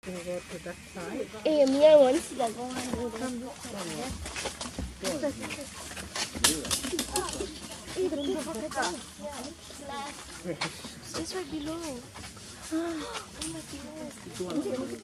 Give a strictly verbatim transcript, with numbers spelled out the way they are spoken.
Can you go to that side? Eh, mira, 원치가 뭐 하는 거. It's right below. Oh my goodness.